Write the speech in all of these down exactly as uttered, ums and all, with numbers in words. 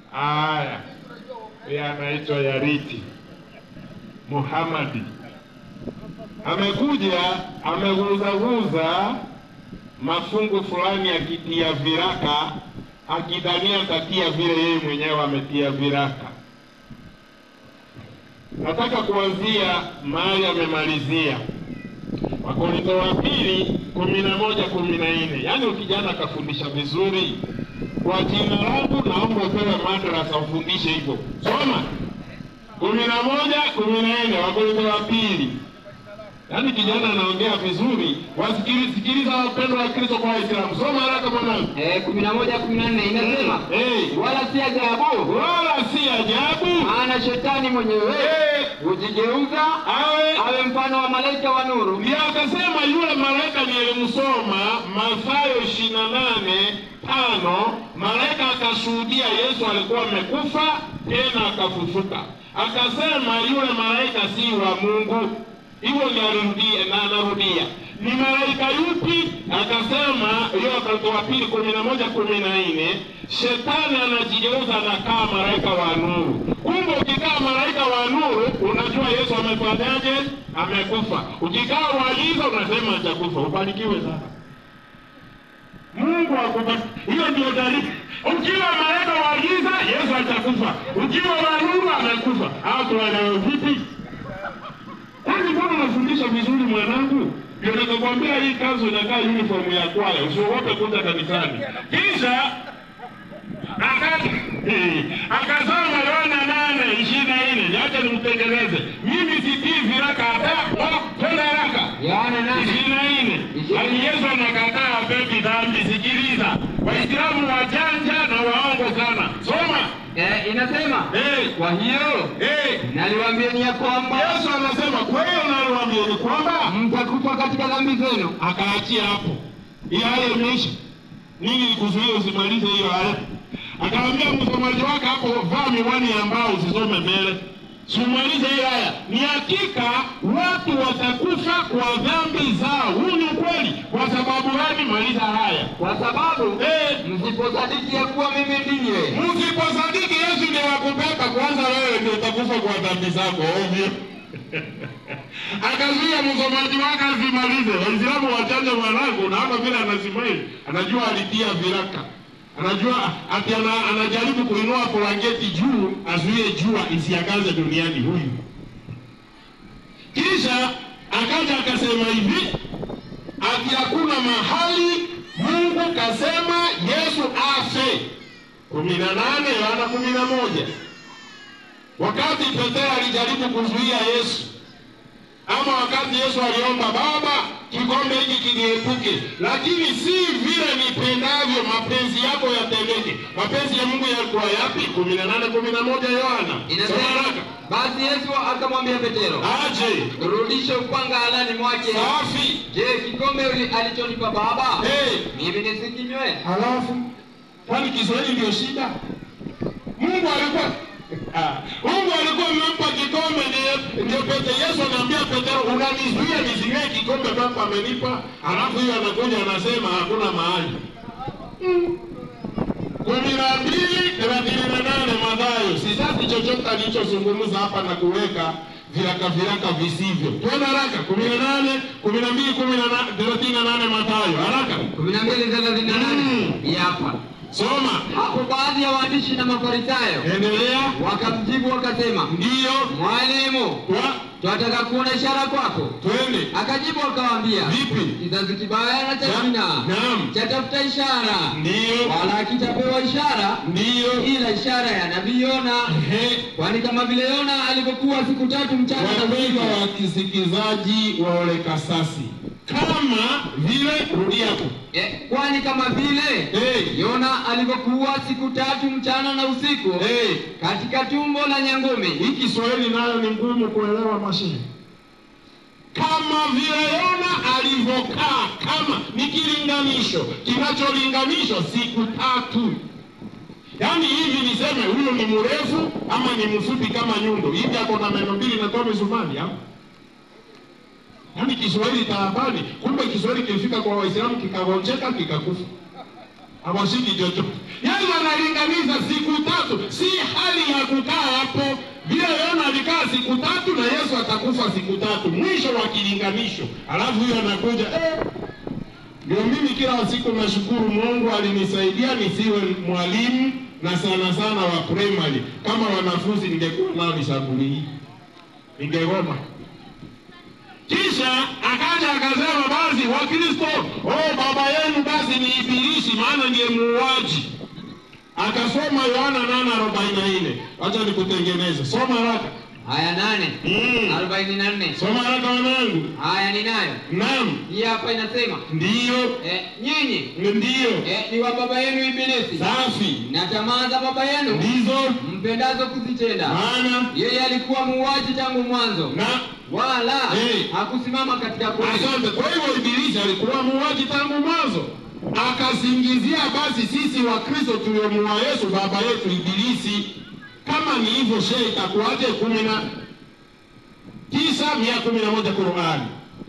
Aya, yeye anaitwa Yariti Muhammadi. Amekuja ameguza-guza mafungu fulani akitia viraka, akidhania tatia vile yeye mwenyewe ametia viraka. Nataka kuanzia mahali amemalizia. Wakorintho wa pili kumi na moja kumi na nne. Yaani ukijana akafundisha vizuri, kwa jina langu naomba upewe madrasa ufundishe hivyo. Soma kumi na moja kumi na nne Wakorintho wa pili. Yaani kijana anaongea vizuri, wasikilize sikiliza wapendwa wa Kristo kwa Waislamu. Soma haraka mwanangu. Eh kumi na moja kumi na nne inasema, eh hey. Wala si ajabu, wala si ajabu, maana shetani mwenyewe hey. hujigeuza awe awe mfano wa malaika wa nuru. Ndio akasema yule malaika nilimsoma Mathayo ishirini na nane tano, malaika akashuhudia Yesu alikuwa amekufa tena akafufuka. Akasema yule malaika si wa Mungu. Hivyo ndio arudia na anarudia. Ni malaika yupi? Akasema hiyo Wakorintho wa pili kumi na moja kumi na nne, shetani anajigeuza anakaa malaika wa nuru. Kumbe ukikaa malaika wa nuru unajua Yesu amefanyaje? Amekufa. Ukikaa wagiza unasema hajakufa. Ubarikiwe sana. Mungu akubariki. Hiyo ndio dalili. Ukiwa malaika wa giza Yesu hajakufa. Ukiwa wa nuru amekufa. Hapo wale vipi? Kwani mbona unafundisha vizuri mwanangu? Ndio nikakwambia hii kazi inakaa uniform ya kwaya, usiogope kuja kanisani. Kisha akata akasoma Yohana nane ishirini na nne, niache nimtengeneze. Mimi sitii viraka hata kwenda haraka. Yohana nane ishirini na nne. Hadi Yesu anakataa apepi dhambi. Sikiliza. Waislamu wajanja na waongo sana. Soma. Eh inasema, hey. Kwa hiyo hey. naliwaambia ni kwamba Yesu anasema kwa hiyo naliwaambia ni kwamba mtakufa katika dhambi zenu. Akaachia hapo. Hiyo haya imeisha. Nini kuzuia usimalize hiyo haya? Akamwambia msomaji wake hapo, vaa miwani ambao usisome mbele. Sumalize hiyo haya. Ni hakika watu watakufa kwa dhambi zao. Huu ni kweli. Kwa sababu gani? Maliza haya. Kwa sababu eh msiposadiki ya kuwa mimi ndiye. Msiposadiki Yesu ndiye wakubeba, kwanza wewe ndio utakufa kwa dhambi zako ovyo. Akazuia msomaji wake asimalize. Waislamu wachanja mwanangu na hapa vile anasimama. Anajua alitia viraka. Anajua ati ana, anajaribu kuinua blanketi juu azuie jua isiangaze duniani huyu. Kisha akaja akasema hivi, ati hakuna mahali Mungu kasema Yesu afe. kumi na nane Yohana kumi na moja. Wakati Petro alijaribu kuzuia Yesu, ama wakati Yesu aliomba, Baba kikombe hiki kiniepuke, lakini si vile nipendavyo, mapenzi yako yatendeke. Mapenzi ya Mungu yalikuwa yapi? kumi na nane kumi na moja Yohana. Inasema, basi Yesu akamwambia Petro, aje rudisha upanga halani mwake. Safi. Je, kikombe alichonipa Baba hey. mimi nisikinywe? Halafu kwani Kiswahili ndio shida? Mungu alikuwa Ah, Mungu alikuwa amempa kikombe ndio ndio Petro. Yesu anamwambia Petro, unanizuia nisinywe kikombe Baba amenipa? Alafu hiyo anakuja anasema hakuna mahali. Mm. kumi na mbili thelathini na nane Mathayo. Sisasi chochote alichozungumza hapa na kuweka viraka viraka visivyo. Twende haraka. kumi na nane kumi na mbili kumi na nane thelathini na nane Mathayo. Haraka. kumi na mbili thelathini na nane. Hapa. Soma. Hapo baadhi ya waandishi na Mafarisayo endelea wakamjibu wakasema, ndio mwalimu, tunataka kuona ishara kwako. Twende. Akajibu akawaambia, vipi? Kizazi kibaya na cha jina chatafuta ishara, ndio wala kitapewa ishara, ndio ila ishara ya nabii Yona. Kwani kama vile Yona alivyokuwa siku tatu mchana na usiku. Wa kisikizaji wa ole kasasi kama vile rudia hapo. Eh, kwani kama vile hey. Yona alivyokuwa siku tatu mchana na usiku hey. katika tumbo la nyangumi. Hii Kiswahili nayo ni ngumu kuelewa mashine. Kama vile Yona alivyokaa, kama ni kilinganisho, kinacholinganishwa siku tatu. Yaani hivi niseme huyo ni mrefu ama ni mfupi kama nyundo. Hivi ako na meno mbili na toa zumani hapo. Yaani Kiswahili taabani. Kumbe Kiswahili kilifika kwa Waislamu kikagonjeka kikakufa. Hawashiki jojo. Yaani wanalinganisha siku tatu. tatu. Si hali ya kukaa hapo. Vile Yona alikaa siku tatu na Yesu atakufa siku tatu. Mwisho wa kilinganisho. Alafu huyo anakuja eh. Ndio mimi kila siku nashukuru Mungu alinisaidia nisiwe mwalimu na sana sana wa primary. Kama wanafunzi ningekuwa nao nishabuli hii. Ningegoma. Kisha akaja akasema basi wa Kristo, oh baba yenu basi ni ibilisi maana ndiye muuaji. Akasoma Yohana nane arobaini na nne. Acha nikutengeneze. Soma haraka. Aya nane. Mm. arobaini na nne. Soma haraka wanangu. Aya ninayo. Naam. Hii hapa inasema. Ndiyo. Eh, nyinyi. Ndiyo. Eh, ni wa baba yenu ibilisi. Safi. Na tamaa za baba yenu. Ndizo. Mpendazo kuzitenda. Maana. Yeye alikuwa muuaji tangu mwanzo. Na. Wala. Hey. Hakusimama katika kweli. Asante. Kwa hivyo ibilisi alikuwa muuaji tangu mwanzo. Akasingizia basi sisi wa Kristo tuliomuua Yesu baba yetu ibilisi. Kama ni hivyo shehe itakuwaje kumi na tisa mia kumi na moja Qur'ani.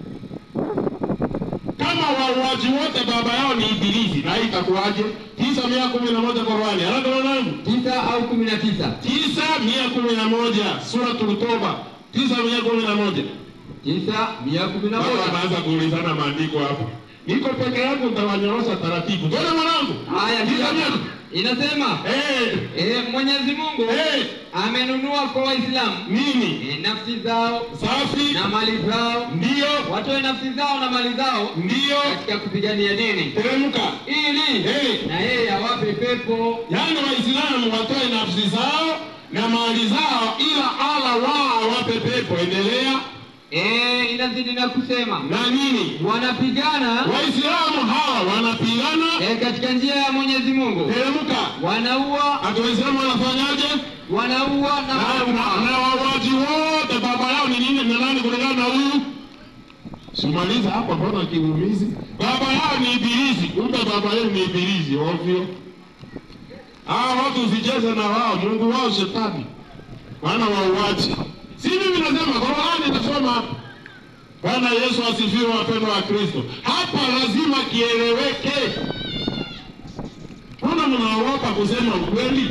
Kama wauaji wote baba yao ni ibilisi na itakuwaje? Tisa mia kumi na moja Qur'ani. Haraka wanangu. Tisa au kumi na tisa? Tisa mia kumi na moja Suratul Toba. Tisa mia kumi na moja. Tisa mia kumi na moja. Baba anaanza kuulizana maandiko hapo. Niko peke yangu nitawanyorosha taratibu. Bwana mwanangu. Haya ndio. Inasema eh eh Mwenyezi Mungu eh amenunua kwa Waislamu nini? E, nafsi zao safi na mali zao. Ndio. Watoe nafsi zao na mali zao. Ndio. Katika kupigania dini. Teremka. Ili eh na yeye awape pepo. Yaani Waislamu watoe nafsi zao na mali zao ila Allah wao awape pepo. Endelea. Eh, inazidi na kusema. Na nini? Wanapigana. Waislamu hawa wanapigana eh katika njia ya Mwenyezi Mungu. Teremka. Wanaua. Ati Waislamu wanafanyaje? Wanaua na na, na wauaji wote baba yao ni nini na nani kulingana na huyu? Simaliza hapa mbona kiumizi? Baba yao ni ibilisi, kumbe baba yao ni ibilisi ovyo. Ah, watu usicheze na wao, Mungu wao shetani. Wana wauaji. Si mimi nasema Qur'ani inasoma. Bwana Yesu asifiwe wapendwa wa Kristo. Hapa lazima kieleweke. Mbona mnaogopa kusema ukweli?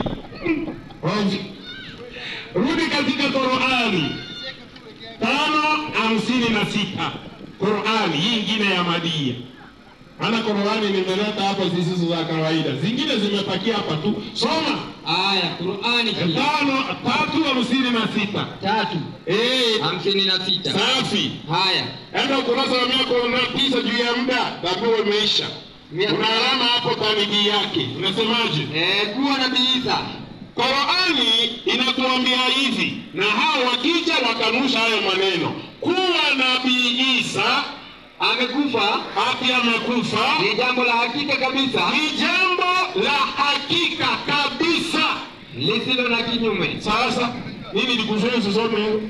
Rudi katika Qur'ani. Tano hamsini na sita. Qur'ani hii nyingine ya Madia. Ana Qur'ani nimeleta hapa zisizo za kawaida. Zingine zimepakia hapa tu. Soma. Aya, Qur'ani tano tatu hamsini na sita. Tatu. Eh, hamsini na sita. Safi. Haya. Enda ukurasa wa mia kumi na tisa juu ya muda, dhabihu imeisha. Kuna alama hapo taniji yake. Unasemaje? Eh, kuwa Nabii Isa. Qur'ani inatuambia hivi, na hao wakija wakanusha hayo maneno. Kuwa Nabii Isa amekufa, ati amekufa ni jambo la hakika kabisa. Ni jambo la hakika kabisa. Lisilo na kinyume. Sasa, nini nikuzoe usisome?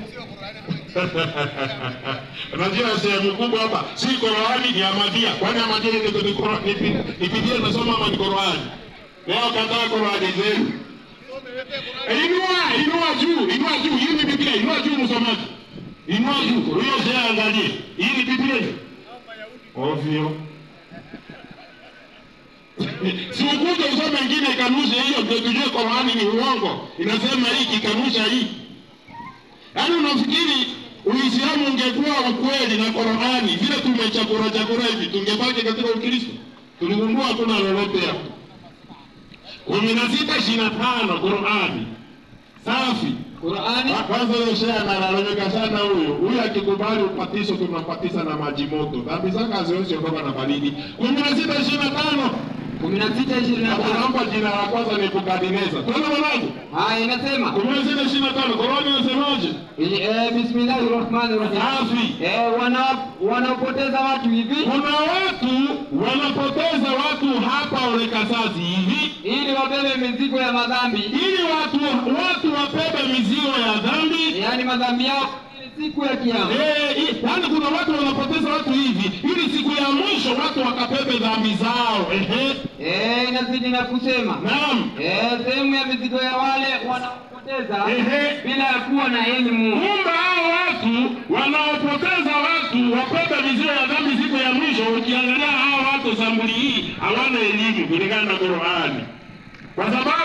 Unajua sehemu kubwa hapa, si Qur'ani ni Ahmadiyya. Kwani Ahmadiyya ni Qur'ani ni Biblia nasoma ama ni Qur'ani? Leo kataa Qur'ani zenu. Inua, inua juu, inua juu, hii ni Biblia, inua juu msomaji. Inua juu, huyo sasa angalie. Hii ni Biblia. Ovyo. Si ukuje usome nyingine kanusha hiyo ndio tujue Qur'ani ni uongo. Inasema hii kikanusha hii. Yaani unafikiri Uislamu ungekuwa ukweli na Qur'ani vile tumechakura chakura hivi tungebaki katika Ukristo? Tuligundua hakuna lolote hapo. kumi na sita ishirini na tano Qur'ani. Safi. Qur'ani. Kwanza yeye shehe analalamika sana huyo. Huyo akikubali upatiso tunapatisa na maji moto. Dhambi zake haziwezi kutoka na baridi. kumi na sita ishirini na tano kumi na sita ishirini na tano Naomba jina la kwanza ni Nebukadneza. Tuone mwanangu. Haya inasema kumi na sita ishirini na tano Qur'ani inasemaje? Eh, bismillahirrahmanirrahim. Safi. Eh, wana wanapoteza watu hivi. Kuna watu wanapoteza watu hapa Olekasazi hivi ili wabebe mizigo ya madhambi. Ili watu watu wabebe mizigo ya dhambi, yaani madhambi yao siku ya kiyama. Eh, yaani kuna watu wanapoteza watu hivi ili siku ya mwisho watu wakabebe dhambi zao. Ehe. Eh, inazidi na kusema. Naam. Eh, sehemu ya mizigo ya wale wanaopoteza Ehe. bila ya kuwa na elimu. Kumbe hao watu wanaopoteza watu wabebe mizigo ya dhambi siku ya mwisho, ukiangalia hao watu sambuli hii hawana elimu kulingana na Qur'ani. Kwa sababu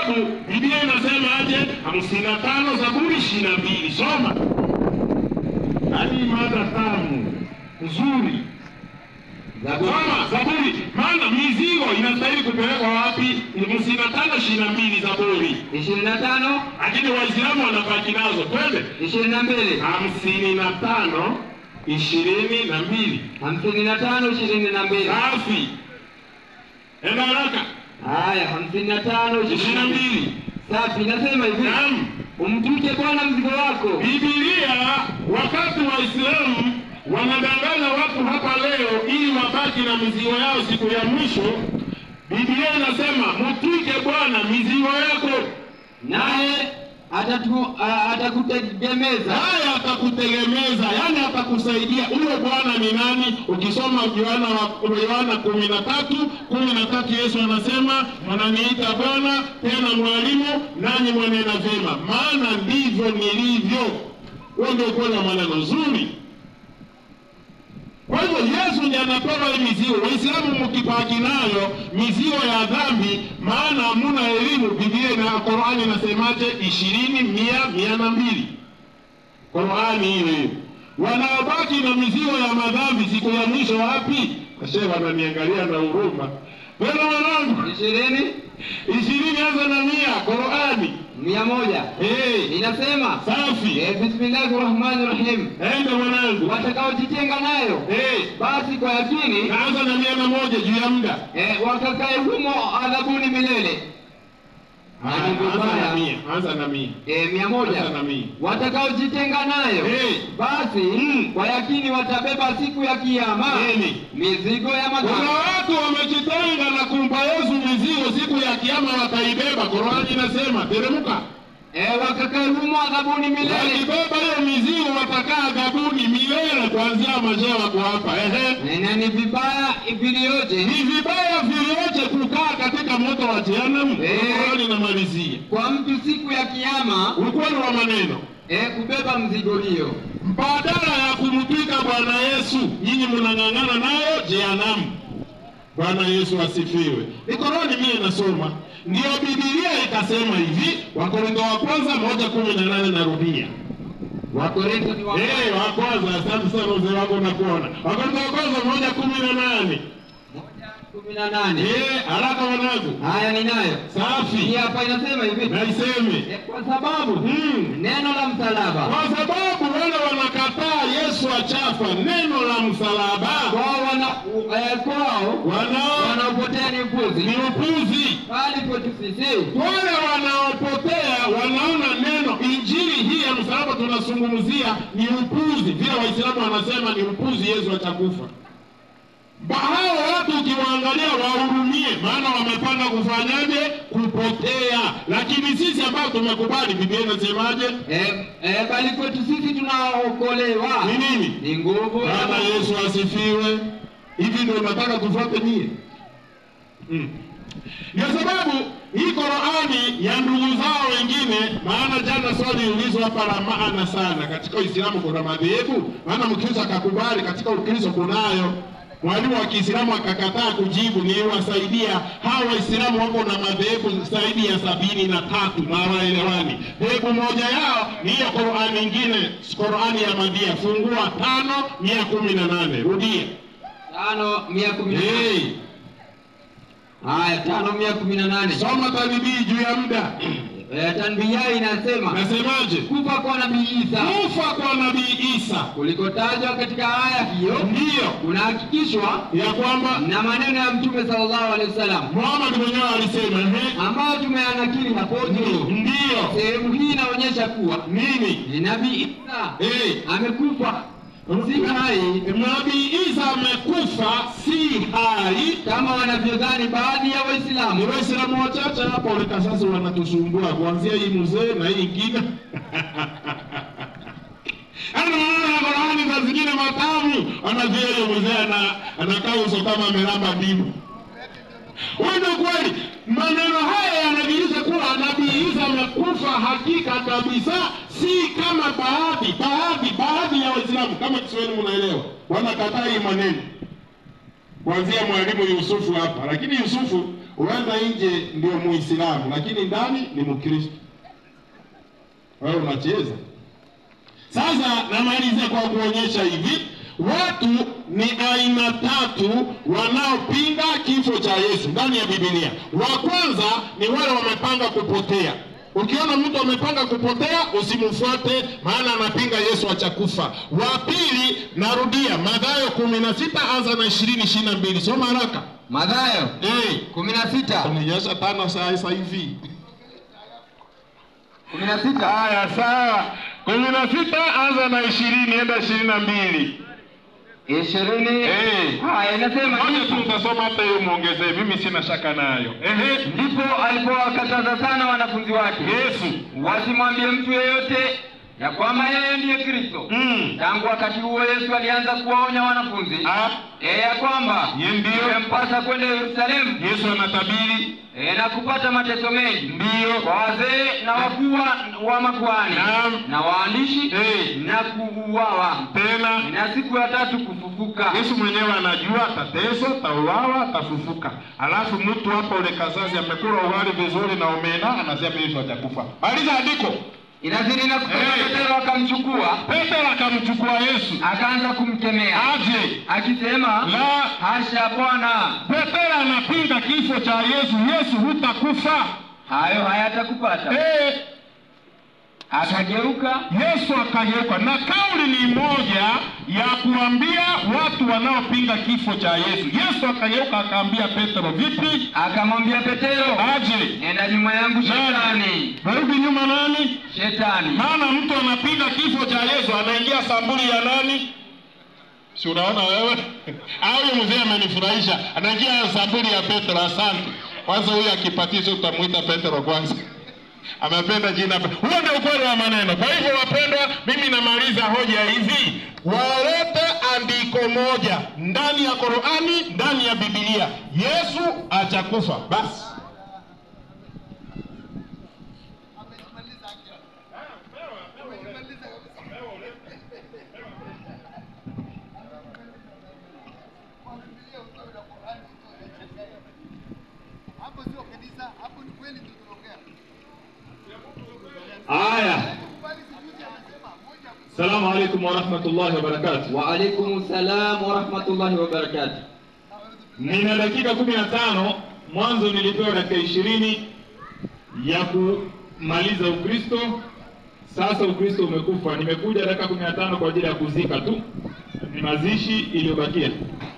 sababu Biblia inasema aje? hamsini na tano Zaburi ishirini na mbili. Soma. Hadi mada tamu nzuri. Zaburi. Soma Zaburi. Maana mizigo inastahili kupelekwa wapi? hamsini na tano ishirini na mbili Zaburi. ishirini na tano Lakini Waislamu wanabaki nazo. Twende. ishirini na mbili. hamsini na tano ishirini na mbili. hamsini na tano ishirini na mbili. Safi. Enda haraka. Haya, hamsini na tano ishirini na mbili. Safi, nasema hivi. Naam. Umtuke Bwana mzigo wako. Biblia wakati Waislamu wanadanganya watu hapa leo ili wabaki na mizigo yao siku ya mwisho, Biblia inasema mtuke Bwana mizigo yako, naye atatu atakutegemeza. Naye atakutegemeza, yani atakusaidia. Huyo Bwana ni nani? Ukisoma Yohana Yohana kumi na tatu kumi na tatu Yesu anasema, "Mnaniita Bwana, tena mwalimu, nanyi mwanena vyema, maana ndivyo nilivyo." Huo ndio kweli maneno nzuri. Kwa hivyo Yesu ndiye anatoa hii mizigo. Waislamu mkibaki nayo mizigo ya dhambi, maana hamuna elimu. Biblia na Qur'ani inasemaje? ishirini, mia, mia na mbili. Qur'ani hiyo. Wanaobaki na mizigo ya madhambi siku ya mwisho wapi? Kasema wananiangalia na huruma. Wewe mwanangu, ishirini ishirini anza na mia. Qur'ani mia moja. Eh, inasema safi. Eh, Bismillahirrahmanirrahim. Enda mwanangu. Watakaojitenga nayo, Eh, basi kwa yakini naanza na mia na moja juu ya muda. eh, wakakae humo adhabuni milele. Anza na mia, anza na mia. Eh, mia moja. Anza na mia. Watakaojitenga nayo, Eh, basi Mm. kwa yakini watabeba siku ya kiyama Nini? mizigo ya kuna madhambi. watu wamejitenga na kumpa Yesu mizigo, siku ya kiyama wataibeba. Qur'ani inasema, teremka. Eh, wakakae humo adhabuni milele. Wakibeba hiyo mizigo watakaa adhabuni milele kuanzia majeo wako hapa. Ehe. Na ni vibaya vilioje Ni vibaya vilioje kukaa katika moto wa jehanamu. Eh. Qur'ani inamalizia. kwa mtu siku ya kiyama Ukweli wa maneno. eh, kubeba mzigo hiyo. Badala ya kumtwika Bwana Yesu, nyinyi mnang'ang'ana nayo jehanamu. Bwana Yesu asifiwe. Ni Qur'ani mimi nasoma. Ndio Biblia ikasema hivi, Wakorintho wa kwanza moja kumi na nane, narudia. Wakorintho ni wa Eh, wa kwanza, asante sana mzee wako nakuona. Wakorintho wa kwanza moja kumi na nane. kumi na nane. Eh, haraka wanangu. Haya ninayo. Hii Safi. hapa inasema hivi. Na iseme. Eh, kwa sababu Hmm. neno la msalaba Kwa sababu wale wanakataa Yesu achafa, neno la msalaba, kwao wana eh, kwao wanao wanaopotea ni upuzi, ni upuzi. bali kwetu sisi Wale wanaopotea wanaona neno injili hii ya msalaba tunazungumzia ni upuzi. Vile Waislamu wanasema ni upuzi Yesu atakufa. Hao watu ukiwaangalia wahurumie, maana wamepanga kufanyaje? Kupotea. Lakini sisi ambao tumekubali, Biblia inasemaje? eh, eh, bali kwetu sisi tunaokolewa Ni nini? ni nguvu ya Bwana Mungu. Yesu asifiwe. Hivi ndio nataka tufuate nyie. Mm. Ndio sababu hii Qur'ani ya ndugu zao wengine, maana jana swali ulizwa hapa la maana sana. Katika Uislamu kuna madhehebu, maana Mkristo akakubali, katika Ukristo kunayo. Mwalimu wa Kiislamu akakataa kujibu, ni wasaidia. Hawa Waislamu wako na madhehebu zaidi ya sabini na tatu na hawaelewani. Dhehebu moja yao ni hiyo Qur'ani nyingine, Qur'ani ya Madia, fungua tano mia kumi na nane. Rudia. tano mia kumi na nane. Hey. Haya, tano mia kumi na nane. Soma talibii juu ya muda. Eh, tanbia inasema Nasemaje? kufa kwa Nabii Isa Kufa kwa Nabii Isa kulikotajwa katika aya hiyo ndiyo kunahakikishwa ya kwamba na maneno ya Mtume sallallahu alaihi wasallam Muhammad mwenyewe alisema, ehe, ambayo tumeanakili hapo juu. ndiyo. Sehemu hii inaonyesha kuwa Nini? ni Nabii Isa Eh, amekufa si hai Nabii Isa amekufa, si hai. kama wanavyodhani baadhi ya Ni Waislamu. Waislamu wachache hapa walika sasa wanatusumbua, kuanzia hii mzee na hii ingine. Ana maana Qur'ani za zingine matamu, anajua yule mzee ana anakaa uso kama amelamba bibu. Wewe kweli maneno haya yanadhihirisha kuwa Nabii Isa amekufa hakika kabisa, si kama baadhi baadhi baadhi ya Waislamu. Kama Kiswahili mnaelewa, wanakataa hii maneno kuanzia mwalimu Yusufu hapa. Lakini Yusufu Huenda nje ndio Muislamu lakini ndani ni Mkristo. Wewe unacheza. Sasa namaliza kwa kuonyesha hivi, watu ni aina tatu wanaopinga kifo cha Yesu ndani ya Biblia. Wa kwanza ni wale wamepanga kupotea. Ukiona mtu amepanga kupotea, usimfuate, maana anapinga Yesu atakufa. Wa pili, narudia, Mathayo kumi na sita anza na ishirini ishirini na mbili. Soma haraka. Mathayo eh kumi na sita. Tumenyesha tano sasa hivi. kumi na sita. Haya sawa. kumi na sita anza na ishirini enda ishirini na mbili. ishirini. Eh. Haya inasema moja tu utasoma hata hiyo muongezee, mimi sina shaka nayo. Ehe. Ndipo alipowakataza sana wanafunzi wake Yesu wasimwambie mtu yeyote ya kwamba yeye ndiye Kristo. Mm. Tangu wakati huo Yesu alianza kuwaonya wanafunzi ah eh ya kwamba yeye ndio mpasa kwenda Yerusalemu. Yesu anatabiri eh na kupata mateso mengi ndio kwa wazee na wakuu wa makuhani na, na waandishi eh na kuuawa tena na siku ya tatu kufufuka. Yesu mwenyewe anajua atateswa, atauawa, atafufuka. Alafu mtu hapo ule kazazi amekula ugali vizuri na omena anasema Yesu atakufa. Maliza andiko. Inazidi na kutoka. Hey. Petro akamchukua. Petro akamchukua Yesu. Akaanza kumkemea. Aje. Akisema, la, hasha Bwana. Petro anapinga kifo cha Yesu. Yesu hutakufa. Hayo hayatakupata. Eh. Akageuka. Yesu akageuka. Na kauli ni moja ya kuambia watu wanaopinga kifo cha Yesu. Yesu akageuka akaambia Petro, vipi? Akamwambia Petro, aje, nenda nyuma yangu Shetani. Rudi nyuma nani? Shetani. Maana mtu anapinga kifo cha Yesu anaingia sambuli ya nani? Si unaona wewe? Au mzee amenifurahisha. Anaingia sambuli ya Petro. Asante. Kwanza huyu akipatizo utamuita Petro kwanza. Amependa jina. Huo ndio ukweli wa maneno. Kwa hivyo wapendwa, mimi namaliza hoja hizi. Walete andiko moja ndani ya Qur'ani, ndani ya Biblia, Yesu atakufa. Basi. Aya. Salamu alaykum wa rahmatullahi wa barakatuh. Wa alaykum salam wa rahmatullahi wa barakatuh. Nina dakika kumi na tano, mwanzo nilipewa dakika ishirini ya kumaliza Ukristo. Sasa Ukristo umekufa. Nimekuja dakika kumi na tano kwa ajili ya kuzika tu. Ni mazishi iliyobakia.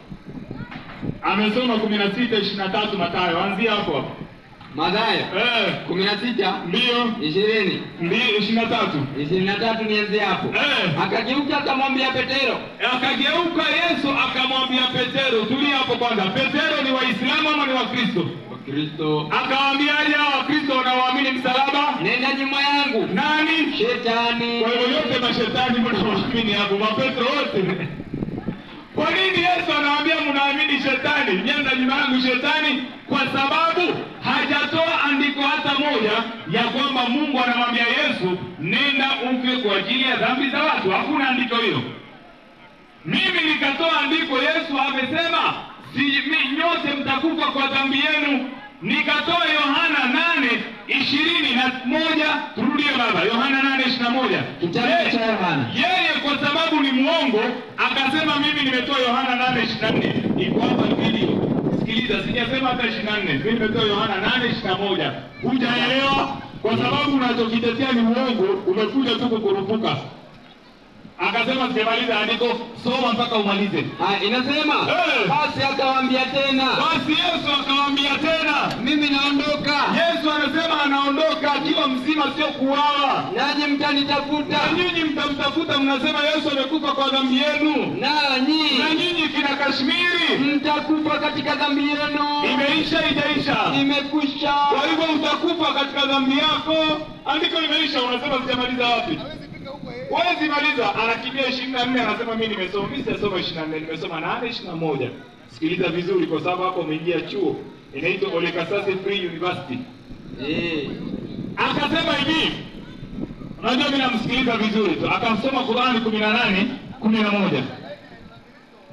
Amesoma kumi na sita ishirini na tatu Mathayo. Anzia hapo hapo. Mathayo eh kumi na sita ndio ishirini ndio ishirini na tatu ishirini na tatu nianze hapo. Eh. Akageuka akamwambia Petero. Akageuka Yesu akamwambia Petero, tulia hapo kwanza. Petero ni Waislamu ama ni Wakristo? Wakristo. Akawaambiaje hao Wakristo wanaoamini msalaba? Nenda nyuma yangu. Nani? Shetani. Kwa hiyo yote mashetani mnaoamini hapo, Mapetro wote. Kwa nini Yesu anawaambia mnaamini shetani? Nenda nyuma yangu Shetani, kwa sababu hajatoa andiko hata moja ya kwamba Mungu anamwambia Yesu nenda ufe kwa ajili ya dhambi za watu. Hakuna andiko hilo. Mimi nikatoa andiko, Yesu amesema si nyote mtakufa kwa dhambi yenu. Nikatoa Yohana nane ishirini na moja. Turudie baba, Yohana nane ishirini na moja. Kitabu cha Yohana. Yeye kwa sababu ni muongo akasema mimi nimetoa Yohana nane ishirini na nne. Iko hapa video. Sikiliza, sijasema hata ishirini na nne. Mimi nimetoa Yohana nane ishirini na moja. Hujaelewa? Kwa sababu unachokitetea ni muongo, umekuja tu kukurupuka. Akasema sijamaliza andiko, soma mpaka umalize. Ah, inasema hey. Basi akawaambia tena. Basi Yesu akawaambia tena, mimi naondoka. Yesu anasema anaondoka akiwa mzima, sio kuuawa. Nanyi mtanitafuta. Na nyinyi mtamtafuta, mnasema Yesu amekufa kwa dhambi yenu. Nanyi. Na nyinyi kina Kashmiri mtakufa katika dhambi yenu. Imeisha ijaisha? Imekwisha. Kwa hivyo utakufa katika dhambi yako. Andiko limeisha, unasema sijamaliza wapi? Wezi maliza, anakimbia ishirini na nne, anasema mimi nimesoma. Mimi sijasoma ishirini na nne, nimesoma nane ishirini na moja. Sikiliza vizuri kwa sababu hapo umeingia chuo. Inaitwa Ole Kasase Free University. Eh. Akasema hivi. Unajua mimi namsikiliza vizuri tu. Akasoma Qur'ani kumi na nane kumi na moja.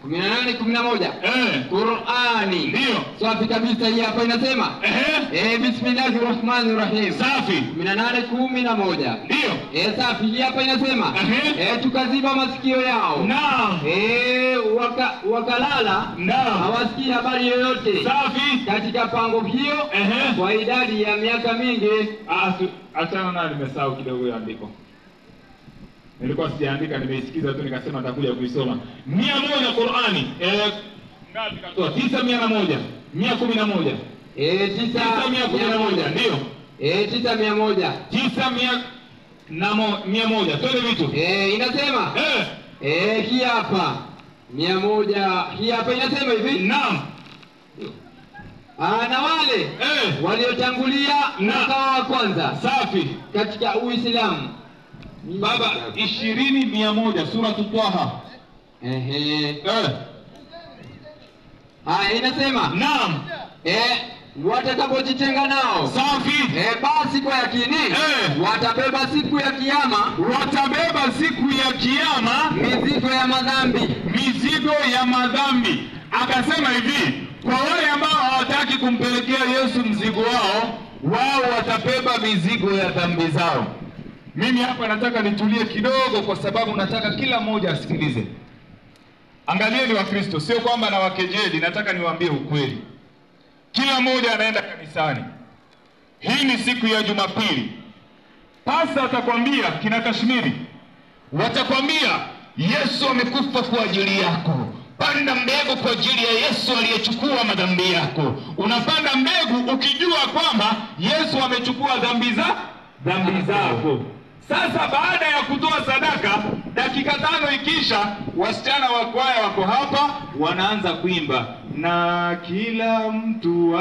kumi na nane kumi na moja. Eh. Qur'ani. Ndio. Safi kabisa, hii hapa inasema. Ehe. Eh, bismillahirrahmanirrahim. Safi. kumi na nane kumi na moja. Ndio. Eh, safi, hii hapa inasema. Ehe. Eh, tukaziba masikio yao. Naam. Eh, waka, wakalala. Naam. Hawasikii habari yoyote. Safi. Katika pango hiyo. Ehe. Kwa idadi ya miaka mingi. Ah, achana na nimesahau kidogo ya andiko. Nilikuwa sijaandika, nimeisikiza tu nikasema nitakuja kuisoma. mia moja Qur'ani. Eh, ngapi katoa? tisa mia na moja. mia kumi na moja. Eh, tisa mia kumi na moja. Ndio. Eh, tisa mia moja. tisa mia na mo, mia moja. Twende vitu. Eh, inasema. Eh. Eh, hii hapa. Mia moja. Hii hapa inasema hivi. Naam. Ah, na wale eh, waliotangulia mwaka wa kwanza safi katika Uislamu baba ishirini mia moja sura Taha. Ehe. Eh. Ah, inasema naam, eh, watakapojitenga nao safi eh, basi kwa yakini eh, watabeba siku ya kiyama, watabeba siku ya kiyama mizigo ya madhambi, mizigo ya madhambi. Akasema hivi, kwa wale ambao hawataki kumpelekea Yesu mzigo wao, wao watabeba mizigo ya dhambi zao. Mimi hapa nataka nitulie kidogo, kwa sababu nataka kila mmoja asikilize. Angalieni wa Kristo, sio kwamba na wakejeli, nataka niwaambie ukweli. Kila mmoja anaenda kanisani. Hii ni siku ya Jumapili. Pasta atakwambia kina Kashmiri, watakwambia Yesu amekufa kwa ajili yako. Panda mbegu kwa ajili ya Yesu aliyechukua madhambi yako. Unapanda mbegu ukijua kwamba Yesu amechukua dhambi za dhambi zako. Sasa baada ya kutoa sadaka, dakika tano ikisha, wasichana wa kwaya wako hapa wanaanza kuimba, na kila mtu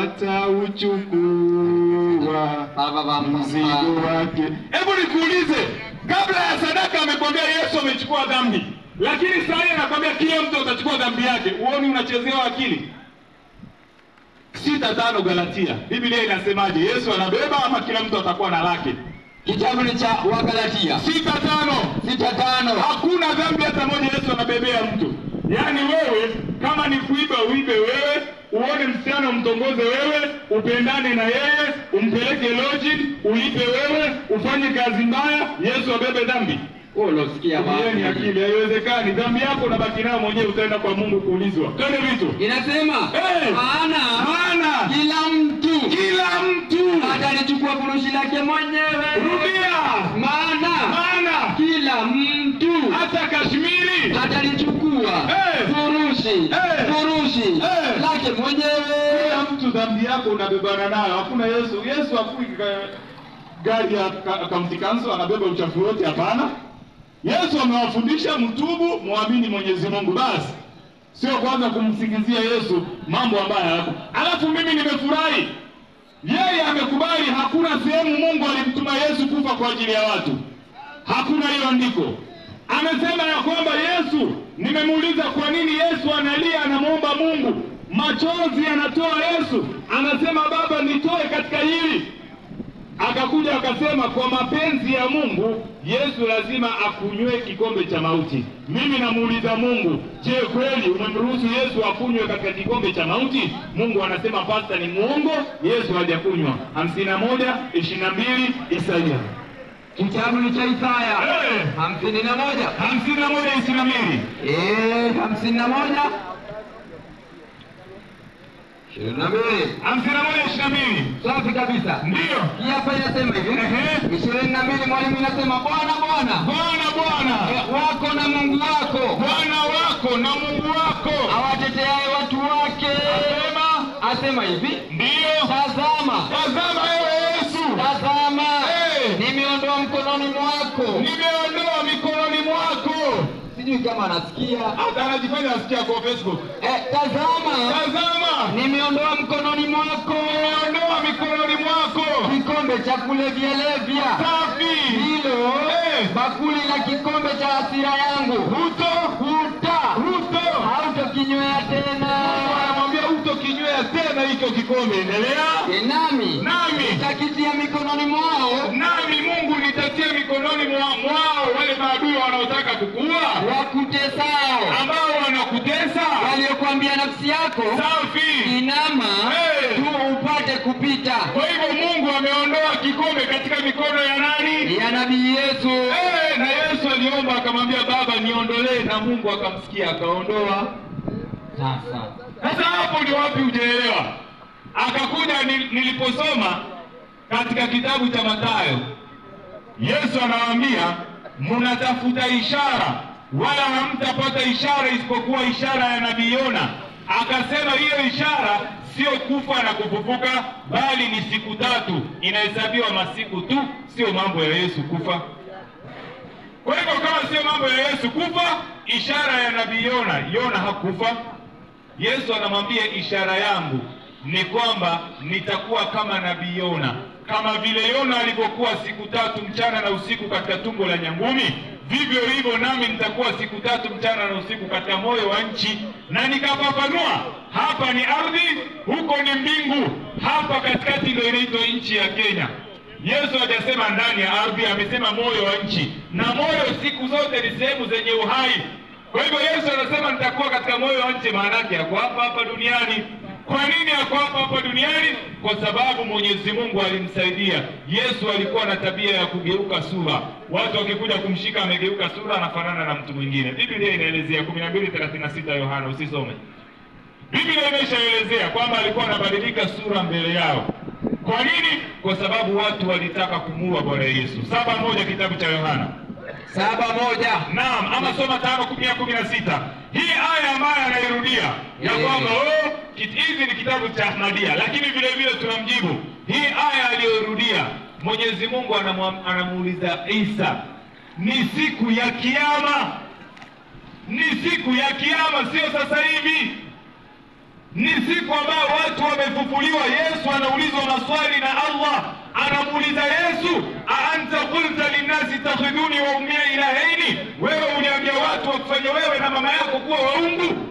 atauchukua mzigo wake. Hebu nikuulize, kabla ya sadaka amekwambia Yesu amechukua dhambi, lakini sasa anakwambia kila mtu atachukua dhambi yake. Uone unachezewa akili? Sita tano Galatia, Biblia inasemaje? Yesu anabeba ama kila mtu atakuwa na lake? Kitabu ni cha Wagalatia sita tano. Sita tano. Hakuna dhambi hata moja Yesu anabebea mtu. Yaani wewe kama ni kuiba uibe wewe, uone msichana umtongoze wewe, upendane na yeye, umpeleke lodging, ulipe wewe, ufanye kazi mbaya, Yesu abebe dhambi. Oh, losikia baba. Ni akili, haiwezekani. Dhambi yako unabaki nayo mwenyewe, utaenda kwa Mungu kuulizwa. Twende vitu. Inasema, hey, maana maana kila mtu kila mtu atalichukua furushi lake mwenyewe. Rudia. Maana maana kila mtu hata Kashmiri atalichukua hey, furushi hey, furushi hey, lake mwenyewe. Kila mtu dhambi yako unabebana nayo. Hakuna Yesu. Yesu hakui gari ya county council anabeba uchafu wote, hapana. Yesu amewafundisha mtubu, muamini Mwenyezi Mungu basi. Sio kwanza kumsingizia Yesu mambo ambayo hapo. Alafu mimi nimefurahi. Yeye amekubali hakuna sehemu Mungu alimtuma Yesu kufa kwa ajili ya watu. Hakuna hiyo andiko. Amesema ya kwamba Yesu, nimemuuliza kwa nini Yesu analia, anamuomba Mungu, machozi anatoa Yesu. Anasema Baba, nitoe katika hili. Akakuja akasema kwa mapenzi ya Mungu Yesu lazima akunywe kikombe cha mauti. Mimi namuuliza Mungu, je, kweli umemruhusu Yesu akunywe katika kikombe cha mauti? Mungu anasema pasta ni muongo, Yesu hajakunywa. hamsini na moja ishirini na mbili Isaia. Kitabu ni cha Isaya. Hey. hamsini na moja hamsini na moja ishirini na mbili. Eh, hamsini na moja ishirini na mbili. hamsini na moja ishirini na mbili. Safi kabisa. Ndio. Hii hapa inasema hivi. Ehe. ishirini na mbili mwalimu inasema Bwana Bwana. Bwana Bwana. E, wako na Mungu wako. Bwana wako na Mungu wako. Awateteaye watu wake. Asema. Asema hivi. Ndio. Tazama. Tazama ewe Yesu. Tazama. Hey. Nimeondoa mkononi mwako. Nimeondoa mikononi mwako. Sijui kama anasikia. Hata anajifanya asikia kwa Facebook. Eh, tazama. Tazama. Nimeondoa mkononi mwako. Nimeondoa mikononi mwako kikombe cha kulevya levya. Safi. Hilo. Eh. Bakuli la kikombe cha hasira yangu. Huto. Huta. Huto. Hautokinywea tena. Anamwambia hutokinywea tena hicho kikombe. Endelea. E, nami. Nami. Nitakitia mikononi mwao. Nami Mungu nitatia mikononi mwao wale maadui wanaotaka kukuua. Wakutesao. Ambao wanakutesa. waliokuambia nafsi yako safi, inama hey, tu upate kupita. Kwa hivyo Mungu ameondoa kikombe katika mikono ya nani? Ya nabii Yesu. Hey, na Yesu aliomba akamwambia Baba niondolee, na Mungu akamsikia akaondoa. Sasa Sasa hapo ndio wapi hujaelewa. Akakuja niliposoma katika kitabu cha Mathayo, Yesu anawaambia mnatafuta ishara wala hamtapata ishara isipokuwa ishara ya nabii Yona. Akasema hiyo ishara sio kufa na kufufuka, bali ni siku tatu, inahesabiwa masiku tu, sio mambo ya Yesu kufa. Kwa hivyo kama sio mambo ya Yesu kufa, ishara ya nabii Yona, Yona hakufa. Yesu anamwambia ishara yangu ni kwamba nitakuwa kama nabii Yona. Kama vile Yona alivyokuwa siku tatu mchana na usiku katika tumbo la nyangumi, vivyo hivyo nami nitakuwa siku tatu mchana na usiku katika moyo wa nchi. Na nikafafanua, hapa ni ardhi, huko ni mbingu, hapa katikati ndio inaitwa nchi ya Kenya. Yesu hajasema ndani ya ardhi, amesema moyo wa nchi. Na moyo siku zote ni sehemu zenye uhai. Kwa hivyo Yesu anasema nitakuwa katika moyo wa nchi, maana yake yako hapa hapa duniani. Kwa nini yako hapa hapa duniani? Kwa sababu Mwenyezi Mungu alimsaidia. Yesu alikuwa na tabia ya kugeuka sura. Watu wakikuja kumshika amegeuka sura, anafanana na mtu mwingine. Biblia inaelezea kumi na mbili thelathini na sita Yohana, usisome. Biblia imeshaelezea kwamba alikuwa anabadilika sura mbele yao. Kwa nini? Kwa sababu watu walitaka kumuua Bwana Yesu. saba moja kitabu cha Yohana. Saba moja. Naam, ama soma tano kumi na sita. Hii aya ambayo anairudia ya kwamba oh hizi ni kitabu cha Ahmadia, lakini vile vile tunamjibu. Hii aya aliyorudia, Mwenyezi Mungu anamuuliza Isa, ni siku ya kiyama. Ni siku ya kiyama, sio sasa hivi. Ni siku ambayo watu wamefufuliwa. Yesu anaulizwa maswali na Allah. Anamuuliza Yesu, aanta qulta linnasi takhiduni wa ummi ilahaini, wewe uliambia watu wakufanye wewe na mama yako kuwa waungu.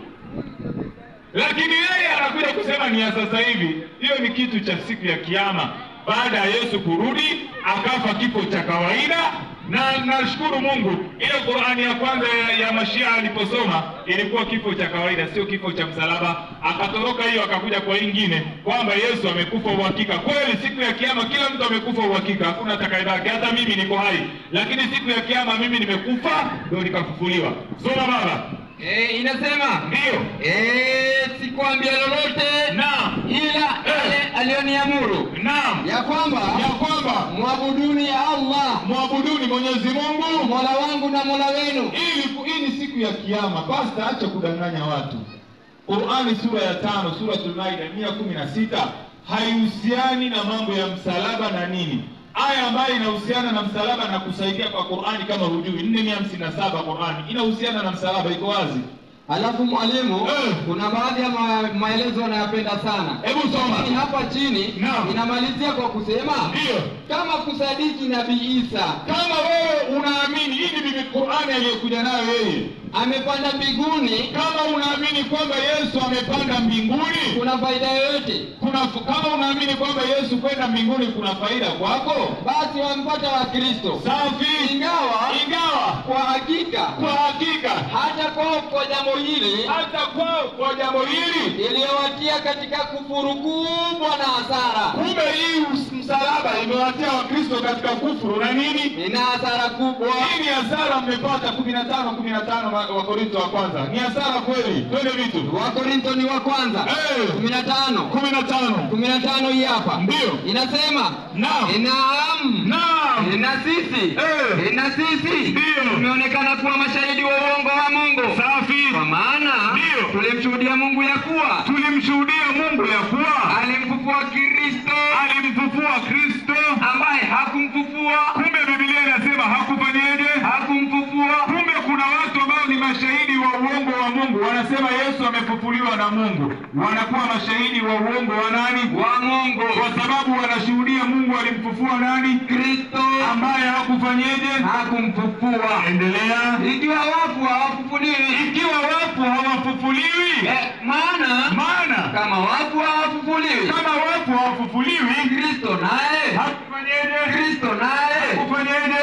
Lakini yeye anakuja kusema ni ya sasa hivi. Hiyo ni kitu cha siku ya kiyama, baada ya Yesu kurudi akafa kifo cha kawaida. Na nashukuru Mungu, ile Qur'ani ya kwanza ya, ya Mashia aliposoma ilikuwa kifo cha kawaida, sio kifo cha msalaba. Akatoroka hiyo akakuja kwa nyingine kwamba Yesu amekufa uhakika. Kweli siku ya kiyama kila mtu amekufa uhakika, hakuna atakayebaki. Hata mimi niko hai, lakini siku ya kiyama mimi nimekufa ndio nikafufuliwa. Soma baba. Eh, inasema ndio. Eh, sikwambia lolote. Naam. Ila ale eh, alioniamuru. Naam. Ya kwamba ya kwamba muabuduni ya Allah, muabuduni Mwenyezi Mungu, Mola wangu na Mola wenu. Ili hii ni siku ya kiyama. Basi acha kudanganya watu. Qur'ani sura ya tano, suratul Maida mia kumi na sita haihusiani na mambo ya msalaba na nini. Aya ambayo inahusiana na msalaba na kusaidia kwa Qur'ani kama hujui, nne mia hamsini na saba Qur'ani inahusiana na msalaba, iko wazi. Alafu mwalimu, eh, kuna baadhi ya ma maelezo wanayapenda sana. Hebu soma. Ni hapa chini. Naam. Inamalizia kwa kusema ndio, kama kusadiki nabii Isa. Kama wewe unaamini hii ni Qur'ani aliyokuja nayo yeye, amepanda mbinguni, kama unaamini kwamba Yesu amepanda mbinguni, kuna faida yoyote? Kuna kama unaamini kwamba Yesu kwenda mbinguni kuna faida kwako, basi wampata wa Kristo. Safi. Ingawa ingawa kwa hakika kwa hakika hata kwa kwa jambo hili hata kwa kwa jambo hili iliyowatia katika kufuru kubwa na hasara. Kumbe hii msalaba imewatia Wakristo katika kufuru na nini? Ina hasara kubwa. Hii ni hasara mmepata. kumi na tano kumi na tano wa Korinto wa kwanza. Ni hasara kweli. Twende vitu. Wa Korinto ni wa kwanza. Eh. kumi na tano. kumi na tano. kumi na tano hii hapa. Ndio. Inasema, naam. Naam. Naam. Na sisi. Eh. Na sisi. Ndio. Tumeonekana kuwa mashahidi wa uongo wa Mungu. Safi. Kwa maana ndio tulimshuhudia Mungu ya kuwa tulimshuhudia Mungu ya kuwa alimfufua Kristo, alimfufua Kristo ambaye hakumfufua. Kumbe Biblia inasema hakufanyaje? Hakumfufua. Kumbe kuna watu ambao ni mashahidi wa uongo wa Mungu, wanasema Yesu amefufuliwa na Mungu, wanakuwa mashahidi wa uongo wa nani? Wa Mungu, kwa sababu wanashuhudia Mungu alimfufua nani? Kristo, ambaye hakufanyaje? Hakumfufua. Endelea. Ikiwa wafu hawafufuliwi, ikiwa wafu hawafufuliwi, eh, maana maana kama wafu hawafufuliwi, kama wafu hawafufuliwi, Kristo naye hakufanyaje? Kristo naye hakufanyaje?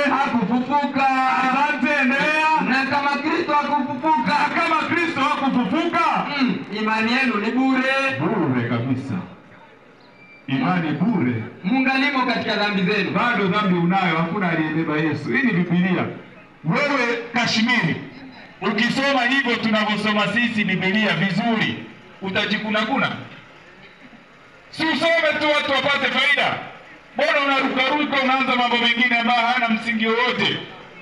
Hakufufuka. Asante, endelea. Na kama Kristo hakufufuka, kama Kristo hakufufuka, imani yenu ni bure. Bure kabisa. Imani bure. Mungalimo katika dhambi zenu. Bado dhambi unayo, hakuna aliyebeba Yesu. Hii ni Biblia. Wewe Kashmiri, ukisoma hivyo tunavyosoma sisi Biblia vizuri, utajikuna kuna. Si usome tu watu wapate faida. Bora unarukaruka unaanza mambo mengine ambayo hana msingi wowote.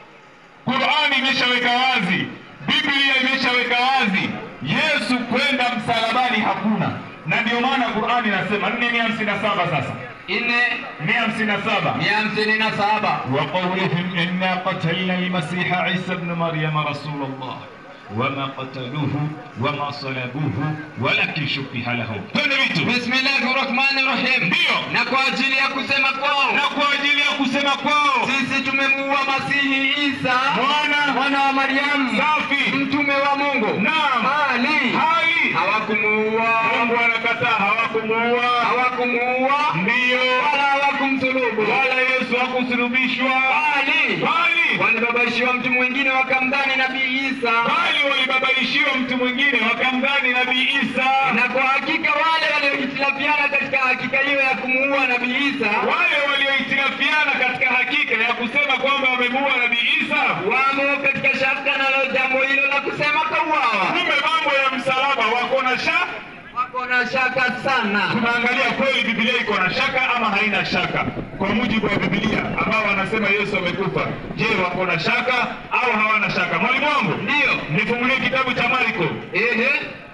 Qur'ani imeshaweka wazi, Biblia imeshaweka wazi, Yesu kwenda msalabani hakuna. Na ndio maana Qur'ani inasema nne mia hamsini na saba sasa. nne mia hamsini na saba. mia hamsini na saba. Wa qawlihim inna qatalna al-Masiha Isa ibn Maryam Rasulullah wama qataluhu wama salabuhu walakin shubbiha lahu. Bismillahir Rahmanir Rahim. Ndio. Na kwa ajili ya kusema kwao, na kwa ajili ya kusema kwao sisi tumemuua Masihi Isa mwana mwana wa Maryam, safi, mtume wa Mungu. Naam. Hali hai hawakumuua. Mungu anakataa, hawakumuua. Hawakumuua. Ndio. Wala hawakumsulubu. Wala Yesu hakusulubishwa. Hali Hali walibabaishiwa mtu mwingine wakamdhani Nabii Isa. Bali walibabaishiwa mtu mwingine wakamdhani Nabii Isa. Na kwa hakika wale waliohitilafiana katika hakika hiyo ya kumuua Nabii Isa, wale waliohitilafiana katika hakika ya kusema kwamba wamemuua Nabii Isa, wamo katika shaka nalo jambo hilo la kusema kauawa. Kumbe mambo ya msalaba wako na shaka, wako na shaka sana. Tunaangalia kweli Biblia iko na shaka ama haina shaka. Kwa mujibu wa Biblia ambao wanasema Yesu amekufa, je, wako na shaka au hawana shaka? Mwalimu wangu, ndio nifungulie kitabu cha Marko. Ehe,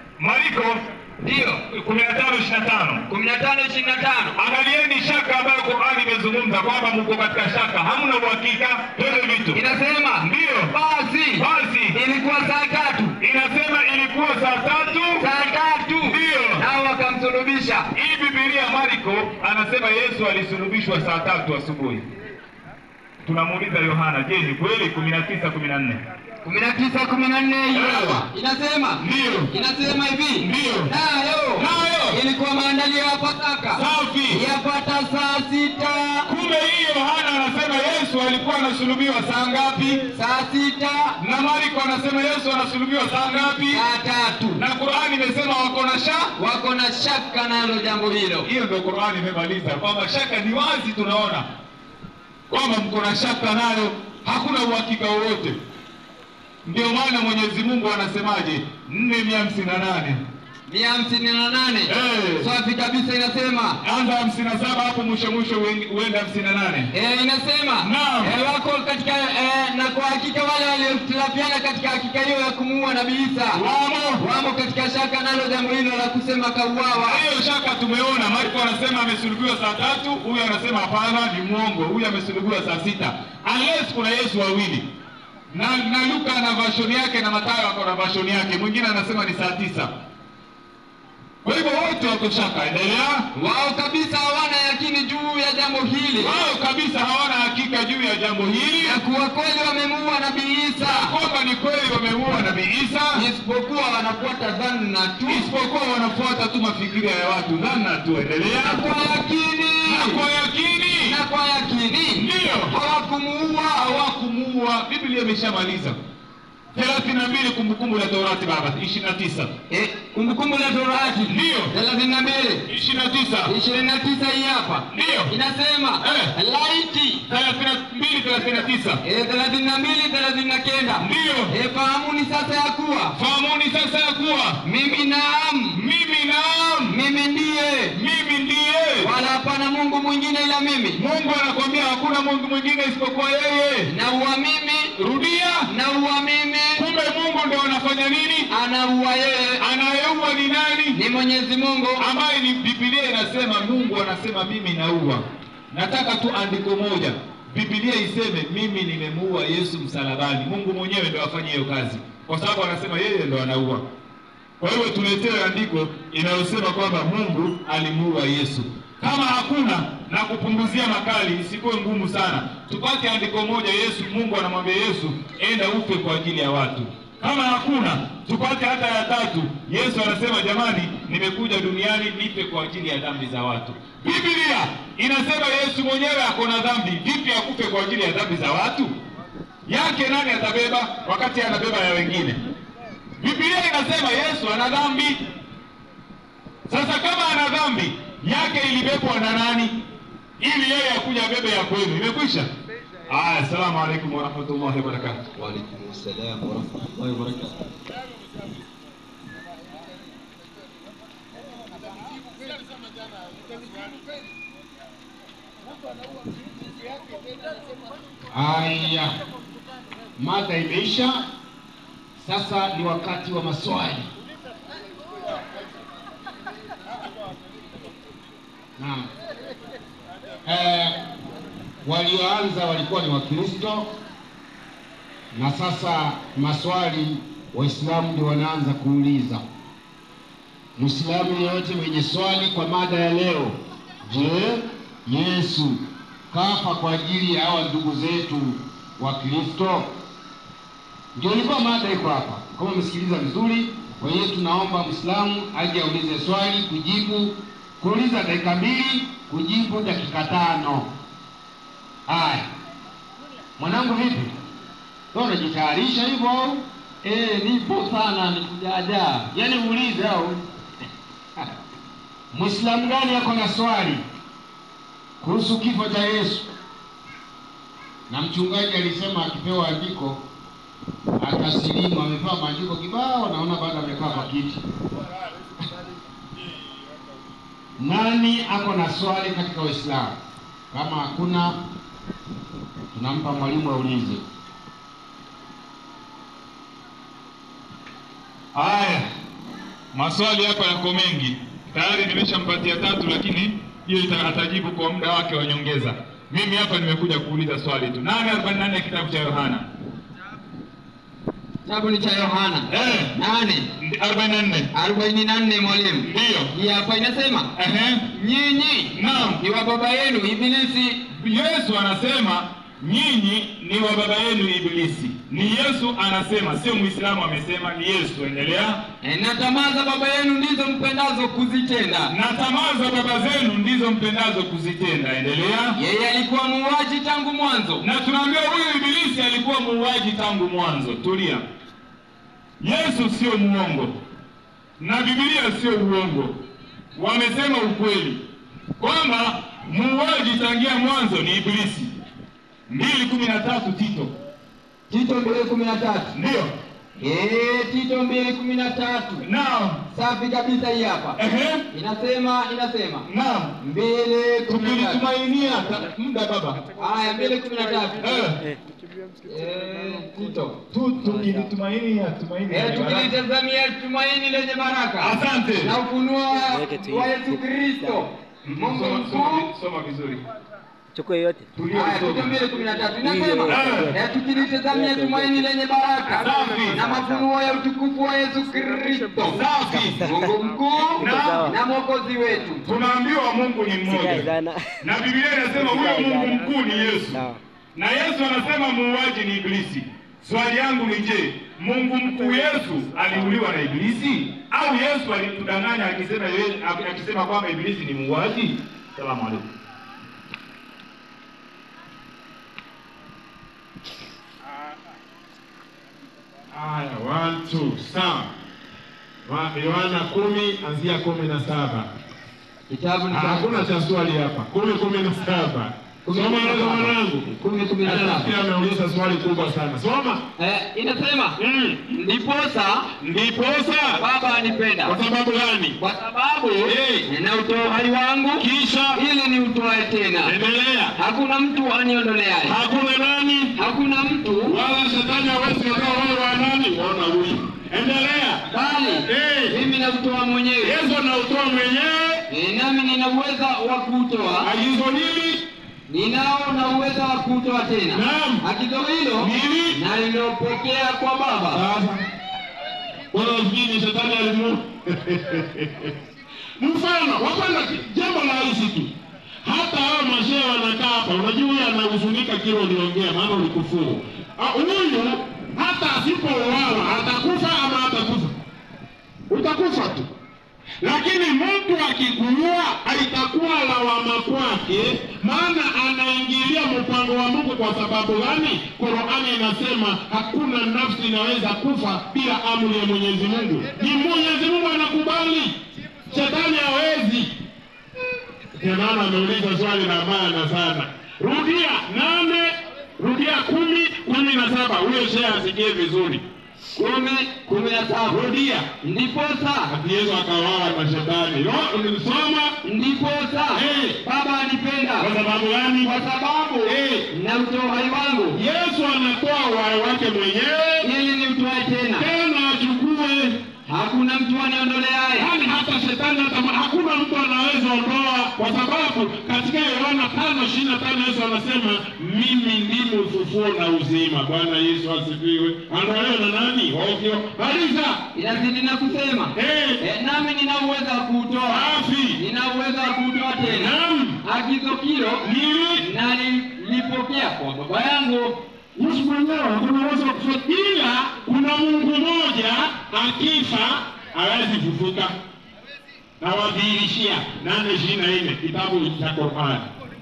Marko ndio kumi na tano ishirini na tano. kumi na tano ishirini na tano. Angalieni shaka ambayo Qur'ani imezungumza kwamba mko katika shaka, hamna uhakika. Twende vitu. Inasema ndio basi basi ilikuwa saa tatu. Inasema ilikuwa saa tatu. Saa tatu. Ndio. Nao wakamsulubisha. Hii Biblia Marko anasema Yesu alisulubishwa saa tatu asubuhi. Tunamuuliza Yohana, je, ni kweli? kumi na tisa kumi na nne. kumi na tisa kumi na nne hiyo inasema ndio inasema hivi ndio nayo nayo ilikuwa maandalio ya Pasaka safi yapata saa sita. Kumbe hii Yohana anasema Yesu alikuwa anasulubiwa saa ngapi? Saa sita. Na Marko anasema Yesu anasulubiwa saa ngapi? Saa tatu. Na Qur'ani imesema wako na shaka, wako na shaka nalo jambo hilo. Hiyo ndio Qur'ani imemaliza kwamba shaka ni wazi, tunaona kwamba mko na shaka nayo, hakuna uhakika wowote. Ndio maana Mwenyezi Mungu anasemaje? nne mia hamsini na nane. mia hamsini na nane. Eh. Safi kabisa inasema. Anza hamsini na saba hapo mwisho mwisho uende hamsini na nane. Eh, inasema. Naam. Eh, wako katika eh, na kwa hakika wale waliotilafiana katika hakika hiyo ya kumuua Nabii Isa. Wamo. Wamo katika shaka nalo jambo hilo la kusema kauawa. Hiyo shaka tumeona. Marko anasema amesulubiwa saa tatu, huyu anasema hapana, ni muongo. Huyu amesulubiwa saa sita. Unless kuna Yesu wawili. Na, na Luka ana version yake na Mathayo ako na version yake. Mwingine anasema ni saa tisa. Kwa hivyo wote wako shaka. Endelea. Wao kabisa hawana yakini juu ya jambo hili. Wao kabisa hawana hakika juu ya jambo hili. Ya kuwa kweli wamemuua Nabii Isa. Kwamba ni kweli wamemuua Nabii Isa. Isipokuwa wanafuata dhana tu. Isipokuwa wanafuata tu mafikiria ya watu. Dhana tu. Endelea. Na kwa yakini. Na kwa yakini. Na kwa yakini. Ndio. Hawakumuua. Hawakumuua. Biblia imeshamaliza. thelathini na mbili Kumbukumbu la Torati baba ishirini na tisa. Eh, Kumbukumbu la Torati ndio thelathini na mbili ishirini na tisa. ishirini na tisa hii hapa. Ndio. Inasema eh, laiti thelathini na mbili thelathini na tisa. Eh, thelathini na mbili thelathini na kenda. Ndio. Eh, fahamuni sasa ya kuwa. Fahamuni sasa ya kuwa. Mimi naam. Mimi naam. Mimi ndiye. Mimi ndiye. Wala hapana Mungu mwingine ila mimi. Mungu anakuambia hakuna Mungu mwingine isipokuwa yeye. Na uwa mimi. Rudia. Na uwa mimi. Kumbe Mungu ndio anafanya nini? Anaua yeye. Anayeua ni nani? Ni Mwenyezi Mungu. Ambaye ni Biblia inasema Mungu anasema mimi naua. Nataka tu andiko moja. Biblia iseme mimi nimemuua Yesu msalabani. Mungu mwenyewe ndio afanye hiyo kazi. Kwa sababu anasema yeye ndio anaua. Kwa hiyo tuletewe andiko inayosema kwamba Mungu alimuua Yesu. Kama hakuna, na kupunguzia makali isikuwe ngumu sana, tupate andiko moja. Yesu, Mungu anamwambia Yesu, enda ufe kwa ajili ya watu. Kama hakuna, tupate hata ya tatu. Yesu anasema jamani, nimekuja duniani nife kwa ajili ya dhambi za watu. Biblia inasema Yesu mwenyewe ako na dhambi, vipi akufe kwa ajili ya dhambi za watu? Yake nani atabeba wakati anabeba ya wengine? Biblia inasema Yesu ana dhambi. Sasa kama ana dhambi yake ilibebwa na nani ili yeye akuja bebe ya kwenu? Imekwisha. Aya, asalamu alaykum wa rahmatullahi wa barakatuh. Wa alaykum assalam wa rahmatullahi wa barakatuh. Aya, mada imeisha. Sasa ni wakati wa maswali. Naam. Eh, walioanza walikuwa ni Wakristo, na sasa maswali Waislamu ndio wanaanza kuuliza. Muislamu yeyote mwenye swali kwa mada ya leo, je, Yesu kafa kwa ajili ya hawa ndugu zetu wa Kristo? Ndio ilikuwa mada iko hapa. Kama msikiliza vizuri, kwa hiyo tunaomba Muislamu aje aulize swali, kujibu, kuuliza dakika mbili, kujibu dakika tano. Haya. Mwanangu vipi? Wewe unajitayarisha hivyo au? Eh, nipo sana nikujaja. Yaani uulize au? Muislamu gani yako na swali kuhusu kifo cha Yesu? Na mchungaji alisema akipewa andiko atasilimu, amepewa maandiko kibao, naona bado amekaa kwa kiti. Nani ako na swali katika Uislamu? Kama hakuna, tunampa mwalimu aulize. Haya, maswali hapa yako mengi. Tayari nimeshampatia tatu, lakini hiyo atajibu kwa muda wake wa nyongeza. Mimi hapa nimekuja kuuliza swali tu. Nani arobaini na nne kitabu cha Yohana? Kitabu ni cha Yohana. Eh, nane arobaini na nne. arobaini na nne mwalimu. Ndio. Hii hapa inasema, ehe, nyinyi naam, ni wa baba yenu Ibilisi. Yesu anasema nyinyi ni wa baba yenu Ibilisi. Ni Yesu anasema, sio Muislamu amesema, ni Yesu. Endelea. E, na tamaa za baba yenu ndizo mpendazo kuzitenda. Na tamaa za baba zenu ndizo mpendazo kuzitenda. Endelea. Yeye alikuwa muuaji tangu mwanzo. Na tunaambiwa huyu Ibilisi alikuwa muuaji tangu mwanzo. Tulia. Yesu sio muongo, na Biblia sio uongo. Wamesema ukweli kwamba muuaji tangia mwanzo ni Ibilisi. mbili kumi na tatu Tito. Tito mbili kumi na tatu. Ndio. Eh, Tito mbili kumi na tatu. Naam. Safi kabisa hii hapa. Ehe. Inasema, inasema. Naam. mbili kumi na tatu. Tukilitumainia muda baba. Haya, mbili kumi na tatu. Eh. Eh, Tito. Tu tukilitumainia tumaini. Eh, tukilitazamia tumaini lenye baraka. Asante. Na ufunuo wa Yesu Kristo. Mungu mkuu. Soma vizuri. Chukua yote. Haya, Tito mbili kumi na tatu. Inasema, eh, tukilitazamia tumaini lenye baraka. Safi. Na mafunuo ya utukufu wa Yesu Kristo. Safi. Mungu mkuu Na- na Mwokozi wetu. Tunaambiwa Mungu ni Sikae mmoja. sana. Na Biblia inasema huyo Mungu mkuu ni Yesu. Sawa. Na Yesu anasema muuaji ni Ibilisi. Swali yangu ni je, Mungu mkuu Yesu aliuliwa na Ibilisi au Yesu alitudanganya akisema yeye akisema kwamba Ibilisi ni muuaji? Salamu alaykum. Aya, one, two, sawa. Wa- Yohana kumi anzia kumi na saba. Kitabu ni Ah, hakuna cha swali hapa. Kumi kumi na saba. Soma hizo mwanangu. kumi kumi na saba. Pia ameuliza swali kubwa sana. Soma. Eh, inasema, Mm. ndiposa Ndiposa Baba anipenda kwa sababu gani? kwa sababu Eh. ninautoa uhai wangu Kisha ili niutoe tena. endelea. Hakuna mtu aniondoleaye, Hakuna nani hakuna mtu wala shetani hawezi kutoa wewe wa nani? Ona huyu. Endelea. bali Eh. mimi nautoa mwenyewe. Yesu anautoa mwenyewe. Eh, nami nina uweza wa kuutoa, Agizo nini? ninao na uweza wa kuutoa tena. Naam. Agizo hilo Nini? nalilopokea kwa Baba. Sasa wala usikini shetani alimu. Mfano, wapenda jambo la rahisi tu. Hata hao mashehe wanakaa hapa, unajua huyu anahuzunika kile uliongea maana ulikufuru. Ah, huyu hata asipouawa atakufa ama atakufa. Utakufa tu. Lakini mtu akikuua haitakuwa lawama kwake, maana anaingilia mpango wa Mungu. Kwa sababu gani? Qur'ani inasema hakuna nafsi inaweza kufa bila amri ya Mwenyezi Mungu. Ni Mwenyezi Mungu anakubali. Shetani hawezi. Jamani ameuliza swali la maana sana. Rudia nane, rudia kumi, kumi na saba. Huyo shehe asikie vizuri. Kumi, kumi na saba. Rudia. Ndiposa Yesu akawawa na shetani. Soma. Ndiposa hey. Baba anipenda. Kwa sababu gani? Kwa sababu hey. na utoa uhai wangu. Yesu anatoa uhai wake mwenyewe ili ni utoe tena. Tena achukue. Hakuna mtu aniondoleaye. Yaani hata shetani hata hakuna mtu anaweza ondoa, kwa sababu katika Yohana tano ishirini na tano Yesu anasema mimi ndimi ufufuo na uzima. Bwana Yesu asifiwe. Anaelewa na nani? Ovyo. Maliza. Inazidi na kusema. Eh, e, nami nina uwezo wa kuutoa. Safi. Nina uwezo wa kuutoa tena. Naam. Agizo hilo Nili na nilipokea kwa Baba yangu. Yesu mwenyewe kuna uwezo wa kufufuka, ila kuna Mungu mmoja akifa hawezi kufufuka. Na wadhihirishia nane ishirini na nne kitabu cha Qur'an.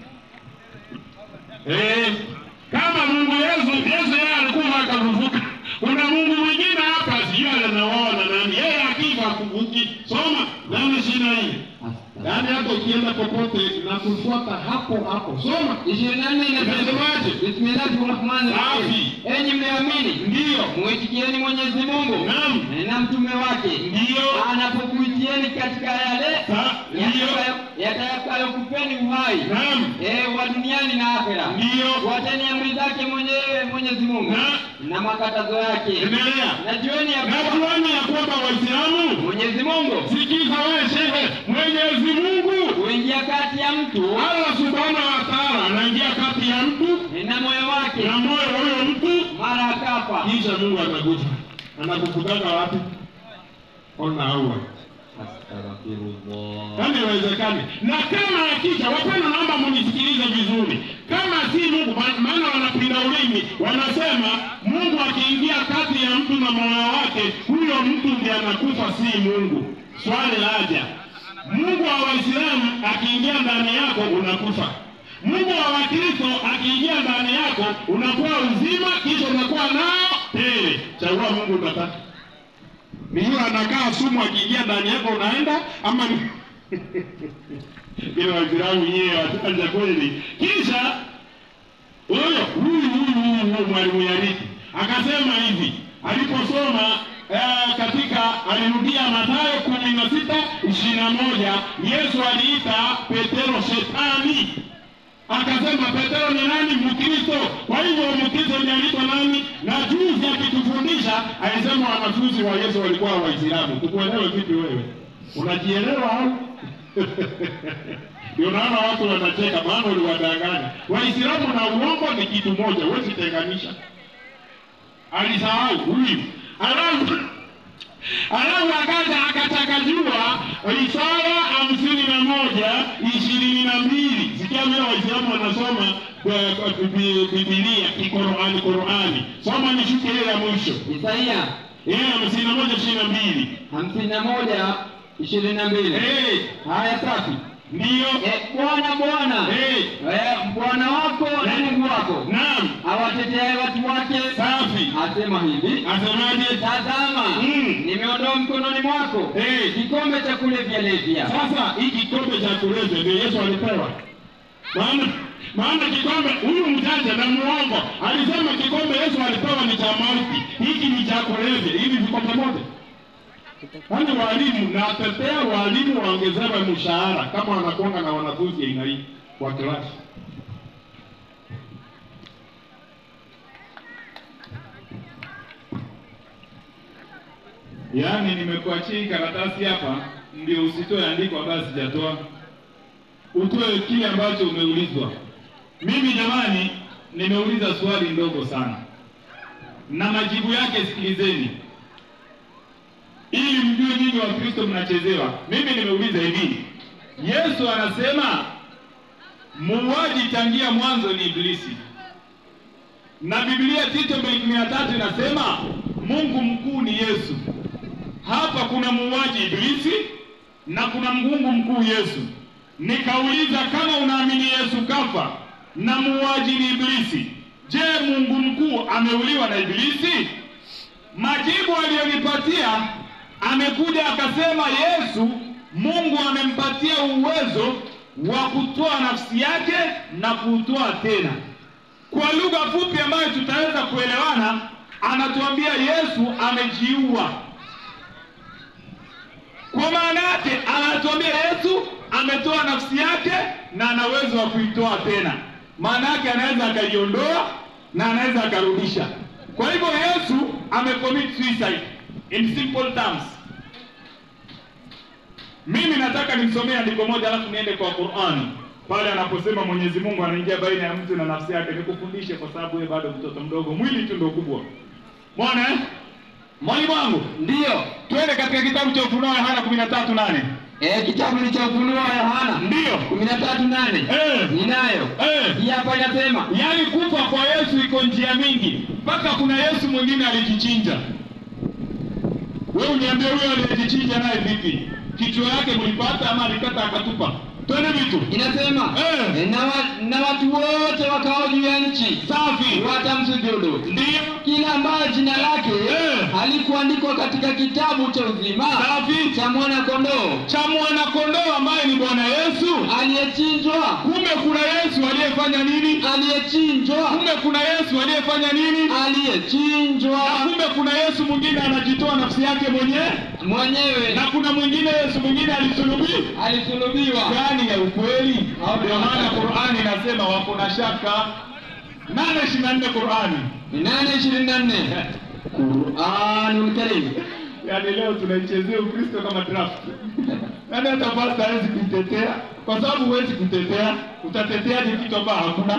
Eh, kama Mungu Yesu, Yesu yeye alikuwa akafufuka. Kuna Mungu mwingine hapa sio anaona nani. Yeye akifa kufufuki. Soma nane ishirini na nne. Yaani hapo ukienda popote na kufuata hapo hapo. Soma ishirini na nne inasemaje? Bismillahirrahmanirrahim. Enyi mnaamini, ndio muitikieni Mwenyezi Mungu naam na mtume wake, ndio anapokuitieni katika yale yatakayokupeni uhai naam eh wa duniani na akhera. Ndio wateni amri zake mwenyewe Mwenyezi Mungu na, na makatazo yake. Endelea. Najueni ya najueni ya kwamba Waislamu Mwenyezi Mungu, sikiza wewe shehe, Mwenyezi Mungu huingia kati ya mtu. Allah Subhanahu wa Ta'ala anaingia kati ya mtu na moyo wake, na moyo wa huyo mtu mara akafa, kisha Mungu anakufa. Anakufutaka wapi? Ona hawa. Astaghfirullah. Kama inawezekana. Na kama akija, wapenda naomba mnisikilize vizuri. Kama si Mungu, maana wanapinda ulimi, wanasema Mungu akiingia kati ya mtu na moyo wake, huyo mtu ndiye anakufa, si Mungu. Swali laja. Mungu wa Waislamu akiingia ndani yako unakufa. Mungu wa Wakristo akiingia ndani yako unakuwa uzima, kisha unakuwa nao tele. Chagua Mungu unataka. Ni yule anakaa sumu akiingia ndani yako unaenda, ama ni ile Waislamu yeye watanja kweli. Kisha huyo huyu huyu mwalimu Yariki akasema hivi aliposoma Eh, katika alirudia Mathayo kumi na sita ishirini na moja Yesu aliita Petero shetani. Akasema Petero ni nani? Mkristo. Kwa hivyo Mkristo ndiye anaitwa nani? Na juzi akitufundisha alisema wanafunzi wa Yesu walikuwa Waislamu. Tukuelewe vipi wewe? Unajielewa au? Ndio naona watu wanacheka maana uliwadanganya. Waislamu na uongo ni kitu moja, huwezi tenganisha. Alisahau huyu. Alafu alafu akaja akatakajua Isaya hamsini na moja ishirini na mbili. Sikia vile Waislamu wanasoma kwa Biblia Qur'ani Qur'ani. Soma nishuke ile ya mwisho. Isaya eh hamsini na moja ishirini na mbili. hamsini na moja ishirini na mbili. Eh, haya safi. Ndio. Eh, Bwana Bwana. Eh, eh Bwana wako na Mungu wako. Naam. Awatetea watu wake. Safi. Asema hivi. Asemaje? Tazama, mm. nimeondoa mkononi mwako eh kikombe cha kulevya levya. Sasa hii kikombe cha kulevya ndio Yesu alipewa. Maana maana kikombe huyu mjanja na muongo alisema kikombe Yesu alipewa ni cha mauti. Hiki ni cha kulevya. Hivi vikombe moja. Wale walimu na tetea walimu waongezewe mshahara kama wanakuanga na wanafunzi aina hii kwa klasi. Yaani nimekuachia karatasi hapa ndio usitoe andiko ambayo sijatoa. Utoe kile ambacho umeulizwa. Mimi jamani nimeuliza swali ndogo sana. Na majibu yake sikilizeni. Ili mjue nyinyi wa Kristo mnachezewa. Mimi nimeuliza hivi. Yesu anasema muuaji tangia mwanzo ni Ibilisi. Na Biblia Tito kumi na tatu inasema Mungu mkuu ni Yesu. Hapa kuna muuaji Ibilisi na kuna Mungu mkuu Yesu. Nikauliza kama unaamini Yesu kafa na muuaji ni Ibilisi, je, Mungu mkuu ameuliwa na Ibilisi? Majibu aliyonipatia amekuja akasema Yesu Mungu amempatia uwezo wa kutoa nafsi yake na kutoa tena. Kwa lugha fupi ambayo tutaweza kuelewana, anatuambia Yesu amejiua. Kwa maana yake anatuambia Yesu ametoa nafsi yake na ana uwezo wa kuitoa tena. Maana yake anaweza akaiondoa na anaweza akarudisha. Kwa hivyo Yesu amecommit suicide in simple terms. Mimi nataka nimsomee andiko moja alafu niende kwa Qur'ani. Pale anaposema Mwenyezi Mungu anaingia baina ya mtu na nafsi yake, nikufundishe kwa sababu wewe bado mtoto mdogo, mwili tu ndio kubwa. Bwana eh? Mwalimu wangu, Ndio. twende katika kitabu cha Ufunuo Yohana kumi na tatu nane. Eh, kitabu ni cha Ufunuo Yohana. Ndio. kumi na tatu nane. Eh. Ninayo. Eh. Hii hapa inasema, Yaani kufa kwa Yesu iko njia mingi. Mpaka kuna Yesu mwingine alijichinja. Wewe uniambie huyo alijichinja naye vipi? Kichwa yake mlipata ama alikata akatupa? Twende vitu. inasema Eh. eh, na, wa, na watu wote wakao juu ya nchi Safi. watamsujudu. Ndio. Kila ambaye jina lake Eh. halikuandikwa katika kitabu cha uzima Safi. cha mwana kondoo Cha mwana kondoo ambaye ni Bwana Yesu. aliyechinjwa, Kumbe kuna Yesu aliyefanya nini? aliyechinjwa, Kumbe kuna Yesu aliyefanya nini? aliyechinjwa Na kumbe kuna Yesu mwingine anajitoa nafsi yake mwenyewe. mwenyewe, Na kuna mwingine Yesu mwingine alisulubiwa. alisulubiwa. Gani ya ukweli? Ndio maana Qur'ani inasema wako na shaka. nane ishirini na nne Qur'ani. nane ishirini na nne Qur'anul Karim. Yaani leo tunaichezea Ukristo kama draft. Yaani hata pastor hawezi kuitetea kwa sababu huwezi kutetea, utateteaje kitu ambacho hakuna?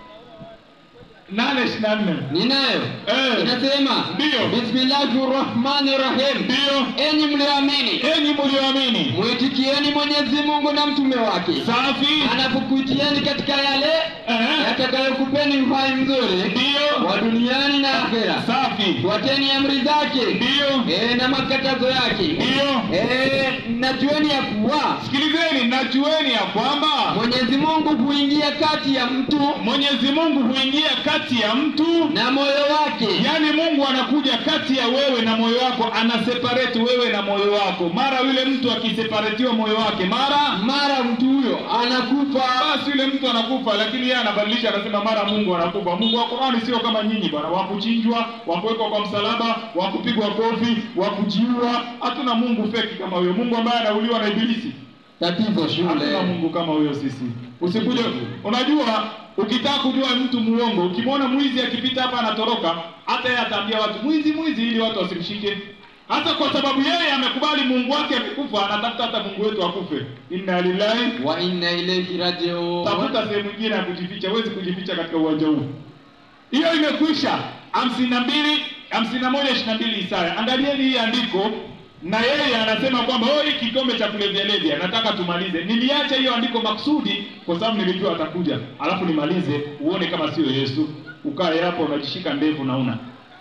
nane ishirini na nne. Ninayo. Eh. Inasema, Ndio. Bismillahirrahmanirrahim. Ndio. Enyi mlioamini, Enyi mlioamini, mwitikieni Mwenyezi Mungu na mtume wake safi. anapokuitieni katika yale Eh. yatakayokupeni uhai mzuri Ndio. wa duniani na akhera. Safi. Fuateni amri zake Ndio. eh, na makatazo yake. Ndio. Eh, najueni ya kuwa Sikilizeni, najueni ya kwamba Mwenyezi Mungu huingia kati ya mtu Mwenyezi Mungu huingia kati ya mtu na moyo wake. Yaani Mungu anakuja kati ya wewe na moyo wako, anaseparate wewe na moyo wako. Mara yule mtu akiseparatiwa moyo wake, mara Mara mtu huyo anakufa. basi yule mtu anakufa, lakini yeye anabadilisha, anasema mara Mungu anakufa. Mungu wa Qur'ani sio kama nyinyi bwana, wa kuchinjwa, wa kuwekwa kwa msalaba, wa kupigwa kofi, wa kujiua. Hatuna Mungu feki kama huyo. Mungu ambaye anauliwa na ibilisi. Tatizo shule. Hatuna Mungu kama huyo sisi. Usikuje. Unajua, ukitaka kujua mtu muongo, ukimwona mwizi akipita hapa anatoroka, hata yeye ataambia watu mwizi mwizi ili watu wasimshike. Hata kwa sababu yeye amekubali Mungu wake amekufa, anatafuta hata Mungu wetu akufe. Inna lillahi wa inna ilayhi raji'un. Tafuta sehemu nyingine ya kujificha, huwezi kujificha katika uwanja huu. Hiyo imekwisha. hamsini na mbili, hamsini na moja, ishirini na mbili Isaya. Angalieni hii andiko. Na yeye anasema kwamba oh, hii kikombe cha kulevya levya nataka tumalize. Niliacha hiyo andiko maksudi kwa sababu nilijua atakuja. Alafu nimalize uone kama sio Yesu. Ukae hapo unajishika ndevu na una.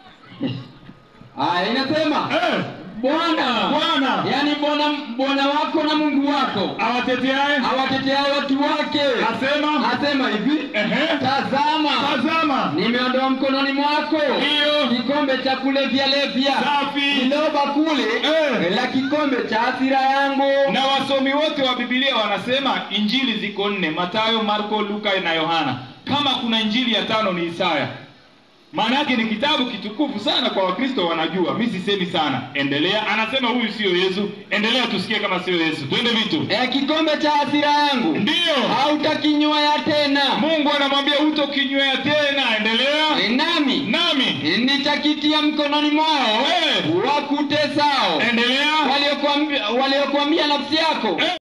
Ah, inasema Eh, Bwana, Bwana, yaani Bwana Bwana wako na Mungu wako awateteaye, awatetea watu wake. asema, Asema hivi, ehe, tazama, tazama, nimeondoa mkononi mwako Ndio. kikombe cha kulevya levya, safi. ilo bakuli Eh. la kikombe cha hasira yangu. Na wasomi wote wa Biblia wanasema injili ziko nne: Mathayo, Marko, Luka na Yohana. Kama kuna injili ya tano ni Isaya. Maana yake ni kitabu kitukufu sana kwa Wakristo, wanajua. Mimi sisemi sana. Endelea. Anasema huyu sio Yesu. Endelea tusikie kama sio Yesu. Twende vitu. E, kikombe cha hasira yangu Ndio. hautakinywea tena. Mungu anamwambia hutokinywea tena. Endelea. E, nami Nami e, nitakitia mkononi mwao Eh. wakutesao, endelea. waliokuambia waliokuambia nafsi yako